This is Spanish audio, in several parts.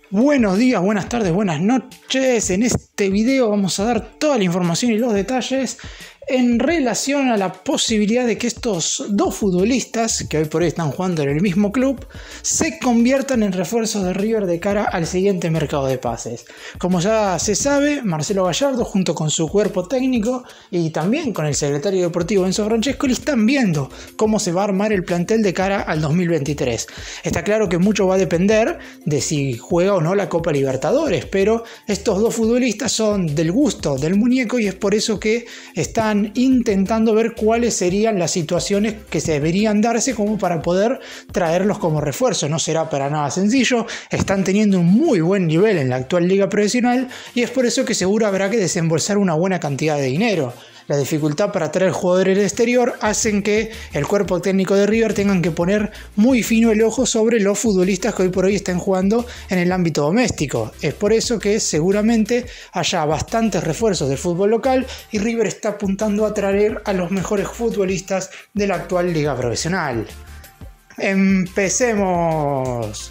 Buenos días, buenas tardes, buenas noches. En este video vamos a dar toda la información y los detalles en relación a la posibilidad de que estos dos futbolistas, que hoy por hoy están jugando en el mismo club, se conviertan en refuerzos de River de cara al siguiente mercado de pases. Como ya se sabe, Marcelo Gallardo, junto con su cuerpo técnico y también con el secretario deportivo Enzo Francescoli, están viendo cómo se va a armar el plantel de cara al 2023. Está claro que mucho va a depender de si juega o no la Copa Libertadores, pero estos dos futbolistas son del gusto del muñeco y es por eso que están intentando ver cuáles serían las situaciones que se deberían darse como para poder traerlos como refuerzo. No será para nada sencillo, están teniendo un muy buen nivel en la actual liga profesional y es por eso que seguro habrá que desembolsar una buena cantidad de dinero. La dificultad para traer jugadores del exterior hacen que el cuerpo técnico de River tengan que poner muy fino el ojo sobre los futbolistas que hoy por hoy están jugando en el ámbito doméstico. Es por eso que seguramente haya bastantes refuerzos del fútbol local y River está apuntando a traer a los mejores futbolistas de la actual liga profesional. ¡Empecemos!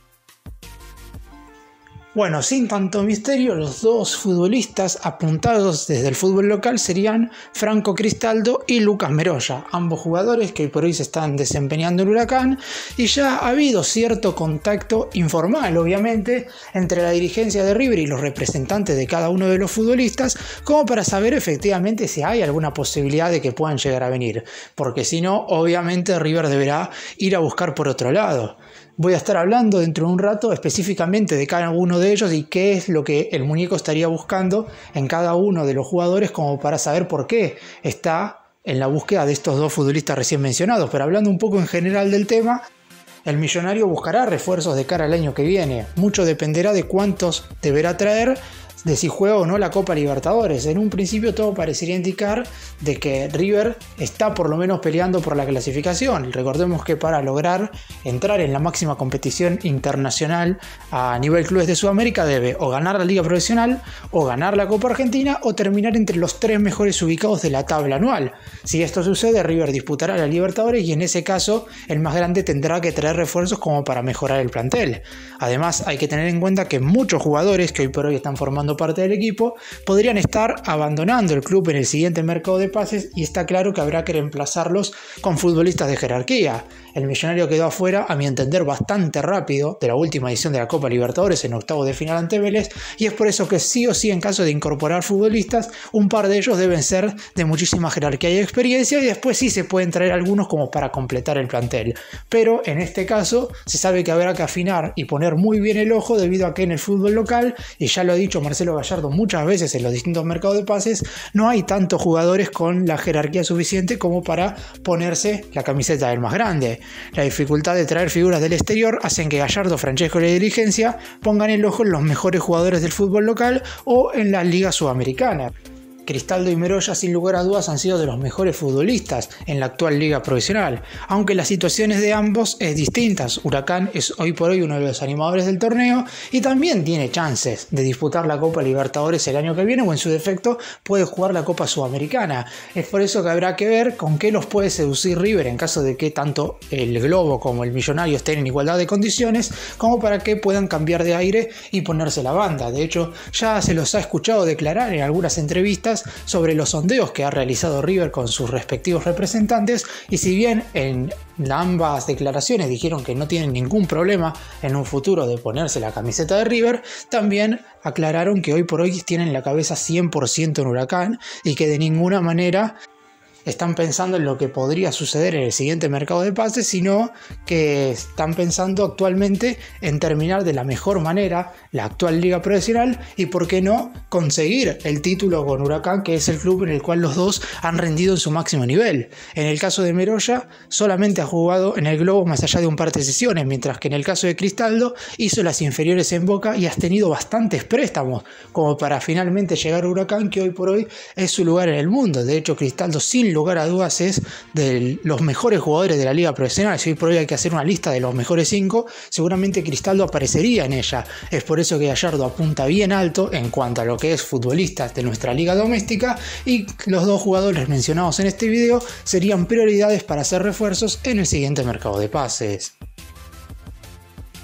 Bueno, sin tanto misterio, los dos futbolistas apuntados desde el fútbol local serían Franco Cristaldo y Lucas Meroya, ambos jugadores que hoy por hoy se están desempeñando en Huracán, y ya ha habido cierto contacto informal, obviamente, entre la dirigencia de River y los representantes de cada uno de los futbolistas, como para saber efectivamente si hay alguna posibilidad de que puedan llegar a venir, porque si no, obviamente River deberá ir a buscar por otro lado. Voy a estar hablando dentro de un rato específicamente de cada uno de ellos y qué es lo que el muñeco estaría buscando en cada uno de los jugadores como para saber por qué está en la búsqueda de estos dos futbolistas recién mencionados. Pero hablando un poco en general del tema, el millonario buscará refuerzos de cara al año que viene. Mucho dependerá de cuántos deberá traer, de si juega o no la Copa Libertadores. En un principio todo parecería indicar de que River está por lo menos peleando por la clasificación. Recordemos que para lograr entrar en la máxima competición internacional a nivel clubes de Sudamérica debe o ganar la Liga Profesional, o ganar la Copa Argentina, o terminar entre los tres mejores ubicados de la tabla anual. Si esto sucede, River disputará la Libertadores y en ese caso el más grande tendrá que traer refuerzos como para mejorar el plantel. Además hay que tener en cuenta que muchos jugadores que hoy por hoy están formando parte del equipo podrían estar abandonando el club en el siguiente mercado de pases y está claro que habrá que reemplazarlos con futbolistas de jerarquía. El millonario quedó afuera, a mi entender, bastante rápido de la última edición de la Copa Libertadores en octavos de final ante Vélez, y es por eso que sí o sí, en caso de incorporar futbolistas, un par de ellos deben ser de muchísima jerarquía y experiencia, y después sí se pueden traer algunos como para completar el plantel. Pero en este caso se sabe que habrá que afinar y poner muy bien el ojo, debido a que en el fútbol local, y ya lo ha dicho Marcelo Gallardo muchas veces en los distintos mercados de pases, no hay tantos jugadores con la jerarquía suficiente como para ponerse la camiseta del más grande. La dificultad de traer figuras del exterior hacen que Gallardo, Francescoli y la dirigencia pongan el ojo en los mejores jugadores del fútbol local o en la Liga Sudamericana. Cristaldo y Meroya sin lugar a dudas han sido de los mejores futbolistas en la actual liga profesional, aunque las situaciones de ambos es distintas. Huracán es hoy por hoy uno de los animadores del torneo y también tiene chances de disputar la Copa Libertadores el año que viene, o en su defecto puede jugar la Copa Sudamericana. Es por eso que habrá que ver con qué los puede seducir River en caso de que tanto el Globo como el Millonario estén en igualdad de condiciones, como para que puedan cambiar de aire y ponerse la banda. De hecho, ya se los ha escuchado declarar en algunas entrevistas sobre los sondeos que ha realizado River con sus respectivos representantes, y si bien en ambas declaraciones dijeron que no tienen ningún problema en un futuro de ponerse la camiseta de River, también aclararon que hoy por hoy tienen la cabeza 100% en Huracán y que de ninguna manera están pensando en lo que podría suceder en el siguiente mercado de pases, sino que están pensando actualmente en terminar de la mejor manera la actual liga profesional y, por qué no, conseguir el título con Huracán, que es el club en el cual los dos han rendido en su máximo nivel. En el caso de Meroya, solamente ha jugado en el Globo más allá de un par de sesiones, mientras que en el caso de Cristaldo hizo las inferiores en Boca y has tenido bastantes préstamos como para finalmente llegar a Huracán, que hoy por hoy es su lugar en el mundo. De hecho, Cristaldo sin lugar a dudas es de los mejores jugadores de la liga profesional. Si hoy por hoy hay que hacer una lista de los mejores 5, seguramente Cristaldo aparecería en ella. Es por eso que Gallardo apunta bien alto en cuanto a lo que es futbolistas de nuestra liga doméstica, y los dos jugadores mencionados en este video serían prioridades para hacer refuerzos en el siguiente mercado de pases.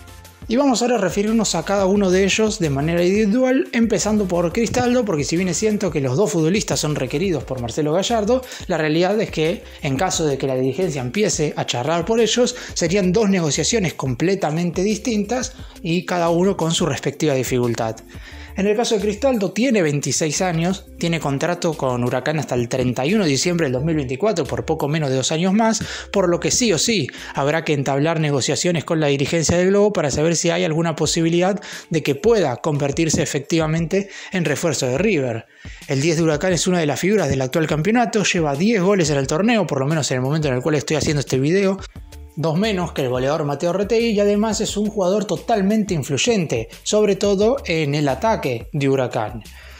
Y vamos ahora a referirnos a cada uno de ellos de manera individual, empezando por Cristaldo, porque si bien es cierto que los dos futbolistas son requeridos por Marcelo Gallardo, la realidad es que en caso de que la dirigencia empiece a charlar por ellos, serían dos negociaciones completamente distintas y cada uno con su respectiva dificultad. En el caso de Cristaldo, tiene 26 años, tiene contrato con Huracán hasta el 31 de diciembre del 2024, por poco menos de 2 años más, por lo que sí o sí habrá que entablar negociaciones con la dirigencia del Globo para saber si hay alguna posibilidad de que pueda convertirse efectivamente en refuerzo de River. El 10 de Huracán es una de las figuras del actual campeonato, lleva 10 goles en el torneo, por lo menos en el momento en el cual estoy haciendo este video. 2 menos que el goleador Mateo Retegui, y además es un jugador totalmente influyente, sobre todo en el ataque de Huracán.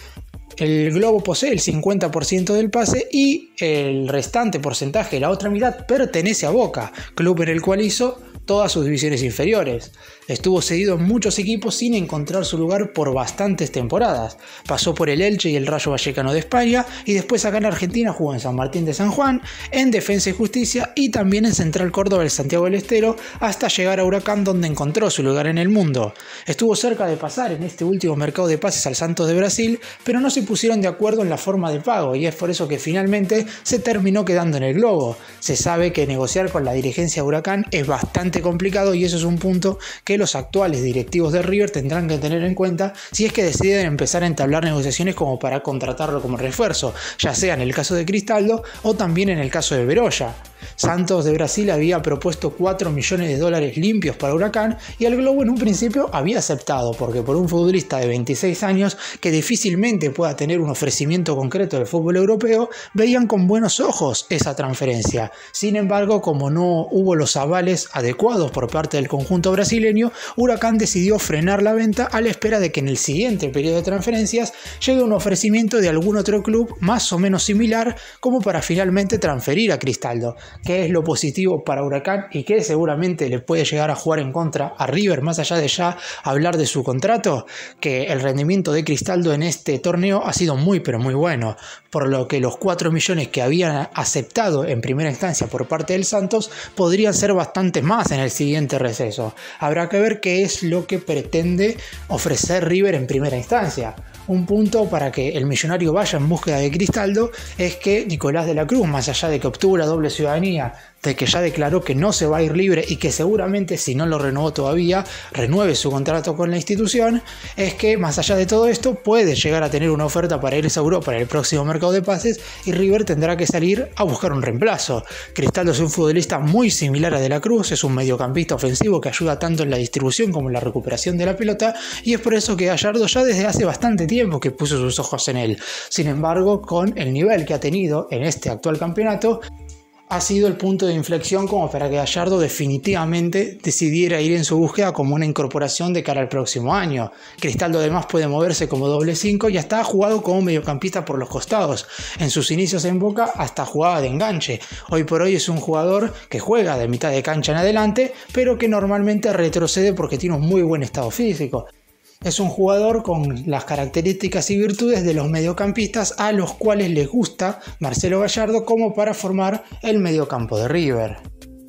El Globo posee el 50% del pase y el restante porcentaje, la otra mitad, pertenece a Boca, club en el cual hizo todas sus divisiones inferiores. Estuvo cedido en muchos equipos sin encontrar su lugar por bastantes temporadas. Pasó por el Elche y el Rayo Vallecano de España y después acá en Argentina jugó en San Martín de San Juan, en Defensa y Justicia y también en Central Córdoba del Santiago del Estero hasta llegar a Huracán, donde encontró su lugar en el mundo. Estuvo cerca de pasar en este último mercado de pases al Santos de Brasil, pero no se pusieron de acuerdo en la forma de pago y es por eso que finalmente se terminó quedando en el Globo. Se sabe que negociar con la dirigencia de Huracán es bastante complicado y eso es un punto que los actuales directivos de River tendrán que tener en cuenta si es que deciden empezar a entablar negociaciones como para contratarlo como refuerzo, ya sea en el caso de Cristaldo o también en el caso de Beroya. Santos de Brasil había propuesto 4 millones de dólares limpios para Huracán y el Globo en un principio había aceptado, porque por un futbolista de 26 años que difícilmente pueda tener un ofrecimiento concreto del fútbol europeo, veían con buenos ojos esa transferencia. Sin embargo, como no hubo los avales adecuados por parte del conjunto brasileño, Huracán decidió frenar la venta a la espera de que en el siguiente periodo de transferencias llegue un ofrecimiento de algún otro club más o menos similar como para finalmente transferir a Cristaldo. ¿Qué es lo positivo para Huracán y qué seguramente le puede llegar a jugar en contra a River, más allá de ya hablar de su contrato? Que el rendimiento de Cristaldo en este torneo ha sido muy pero muy bueno, por lo que los 4 millones que habían aceptado en primera instancia por parte del Santos podrían ser bastante más en el siguiente receso. Habrá que ver qué es lo que pretende ofrecer River en primera instancia. Un punto para que el millonario vaya en búsqueda de Cristaldo es que Nicolás de la Cruz, más allá de que obtuvo la doble ciudadanía, de que ya declaró que no se va a ir libre y que seguramente, si no lo renovó todavía, renueve su contrato con la institución, es que más allá de todo esto puede llegar a tener una oferta para irse a Europa en el próximo mercado de pases y River tendrá que salir a buscar un reemplazo. Cristaldo es un futbolista muy similar a De la Cruz, es un mediocampista ofensivo que ayuda tanto en la distribución como en la recuperación de la pelota y es por eso que Gallardo ya desde hace bastante tiempo que puso sus ojos en él. Sin embargo, con el nivel que ha tenido en este actual campeonato, ha sido el punto de inflexión como para que Gallardo definitivamente decidiera ir en su búsqueda como una incorporación de cara al próximo año. Cristaldo además puede moverse como doble 5 y hasta ha jugado como mediocampista por los costados. En sus inicios en Boca hasta jugaba de enganche. Hoy por hoy es un jugador que juega de mitad de cancha en adelante, pero que normalmente retrocede porque tiene un muy buen estado físico. Es un jugador con las características y virtudes de los mediocampistas a los cuales les gusta Marcelo Gallardo como para formar el mediocampo de River.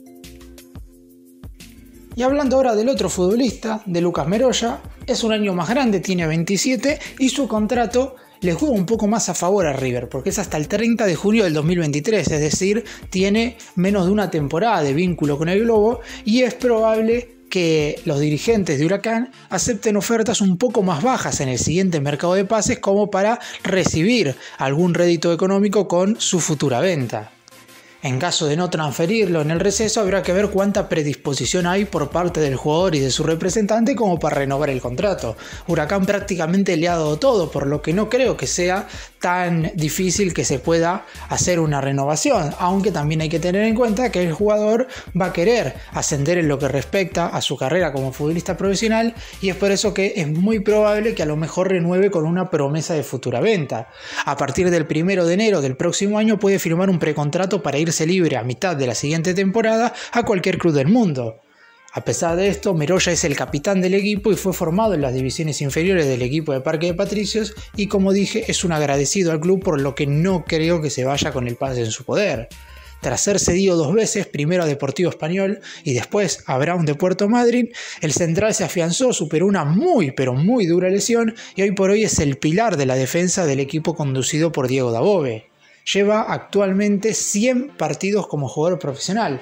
Y hablando ahora del otro futbolista, de Lucas Meroya, es un año más grande, tiene 27 y su contrato le juega un poco más a favor a River porque es hasta el 30 de junio del 2023, es decir, tiene menos de una temporada de vínculo con el Globo y es probable que los dirigentes de Huracán acepten ofertas un poco más bajas en el siguiente mercado de pases como para recibir algún rédito económico con su futura venta. En caso de no transferirlo en el receso, habrá que ver cuánta predisposición hay por parte del jugador y de su representante como para renovar el contrato. Huracán prácticamente le ha dado todo, por lo que no creo que sea tan difícil que se pueda hacer una renovación, aunque también hay que tener en cuenta que el jugador va a querer ascender en lo que respecta a su carrera como futbolista profesional y es por eso que es muy probable que a lo mejor renueve con una promesa de futura venta. A partir del 1 de enero del próximo año puede firmar un precontrato para irse libre a mitad de la siguiente temporada a cualquier club del mundo. A pesar de esto, Meroya es el capitán del equipo y fue formado en las divisiones inferiores del equipo de Parque de Patricios y como dije es un agradecido al club por lo que no creo que se vaya con el pase en su poder. Tras ser cedido 2 veces, primero a Deportivo Español y después a Brown de Puerto Madryn, el central se afianzó, superó una muy pero muy dura lesión y hoy por hoy es el pilar de la defensa del equipo conducido por Diego Dabove. Lleva actualmente 100 partidos como jugador profesional,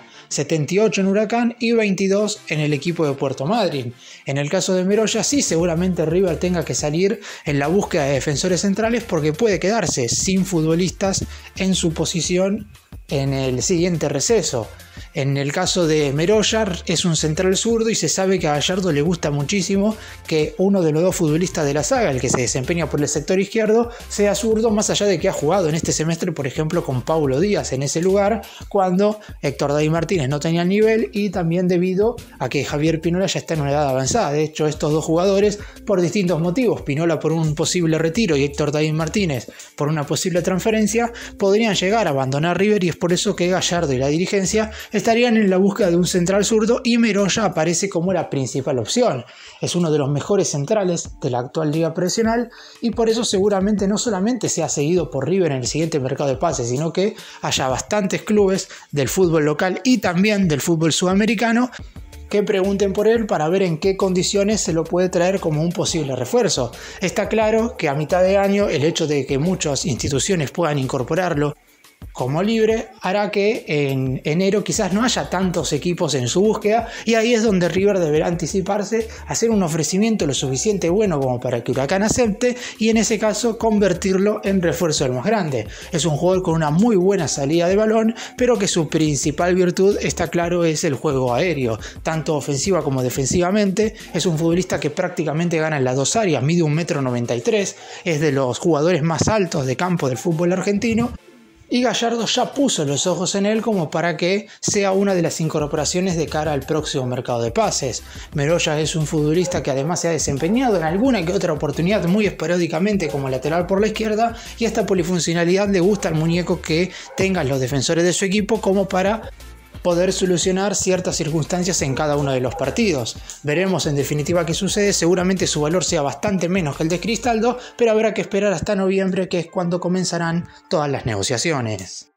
78 en Huracán y 22 en el equipo de Puerto Madryn. En el caso de Meroya, sí, seguramente River tenga que salir en la búsqueda de defensores centrales porque puede quedarse sin futbolistas en su posición en el siguiente receso. En el caso de Meroya, es un central zurdo y se sabe que a Gallardo le gusta muchísimo que uno de los 2 futbolistas de la saga, el que se desempeña por el sector izquierdo, sea zurdo, más allá de que ha jugado en este semestre, por ejemplo, con Paulo Díaz en ese lugar, cuando Héctor David Martínez no tenía el nivel y también debido a que Javier Pinola ya está en una edad avanzada. De hecho, estos 2 jugadores, por distintos motivos, Pinola por un posible retiro y Héctor David Martínez por una posible transferencia, podrían llegar a abandonar River y es por eso que Gallardo y la dirigencia estarían en la búsqueda de un central zurdo y Meroya aparece como la principal opción. Es uno de los mejores centrales de la actual liga profesional y por eso seguramente no solamente sea seguido por River en el siguiente mercado de pases, sino que haya bastantes clubes del fútbol local y también del fútbol sudamericano que pregunten por él para ver en qué condiciones se lo puede traer como un posible refuerzo. Está claro que a mitad de año el hecho de que muchas instituciones puedan incorporarlo como libre hará que en enero quizás no haya tantos equipos en su búsqueda y ahí es donde River deberá anticiparse, hacer un ofrecimiento lo suficiente bueno como para que Huracán acepte y en ese caso convertirlo en refuerzo del más grande. Es un jugador con una muy buena salida de balón, pero que su principal virtud, está claro, es el juego aéreo, tanto ofensiva como defensivamente. Es un futbolista que prácticamente gana en las 2 áreas, mide 1,93 m, es de los jugadores más altos de campo del fútbol argentino. Y Gallardo ya puso los ojos en él como para que sea una de las incorporaciones de cara al próximo mercado de pases. Meroya es un futbolista que además se ha desempeñado en alguna que otra oportunidad muy esporádicamente como lateral por la izquierda y esta polifuncionalidad le gusta al muñeco que tengan los defensores de su equipo como para poder solucionar ciertas circunstancias en cada uno de los partidos. Veremos en definitiva qué sucede, seguramente su valor sea bastante menos que el de Cristaldo, pero habrá que esperar hasta noviembre, que es cuando comenzarán todas las negociaciones.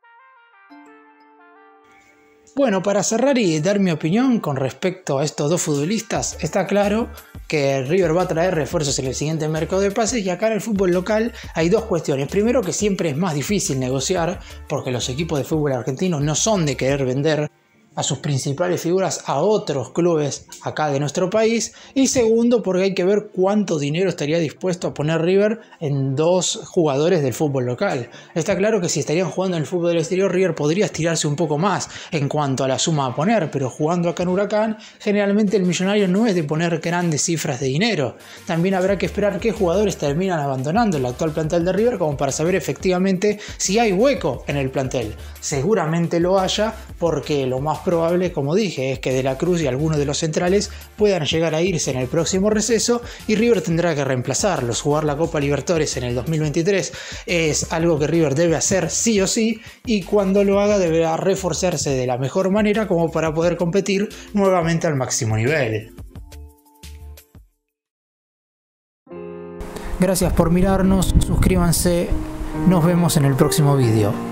Bueno, para cerrar y dar mi opinión con respecto a estos 2 futbolistas, está claro que River va a traer refuerzos en el siguiente mercado de pases y acá en el fútbol local hay 2 cuestiones. Primero, que siempre es más difícil negociar porque los equipos de fútbol argentinos no son de querer vender a sus principales figuras a otros clubes acá de nuestro país, y segundo porque hay que ver cuánto dinero estaría dispuesto a poner River en 2 jugadores del fútbol local. Está claro que si estarían jugando en el fútbol del exterior, River podría estirarse un poco más en cuanto a la suma a poner, pero jugando acá en Huracán, generalmente el millonario no es de poner grandes cifras de dinero. También habrá que esperar qué jugadores terminan abandonando el actual plantel de River como para saber efectivamente si hay hueco en el plantel. Seguramente lo haya, porque lo más probable, como dije, es que De la Cruz y algunos de los centrales puedan llegar a irse en el próximo receso y River tendrá que reemplazarlos. Jugar la Copa Libertadores en el 2023 es algo que River debe hacer sí o sí, y cuando lo haga deberá reforzarse de la mejor manera como para poder competir nuevamente al máximo nivel. Gracias por mirarnos, suscríbanse, nos vemos en el próximo vídeo.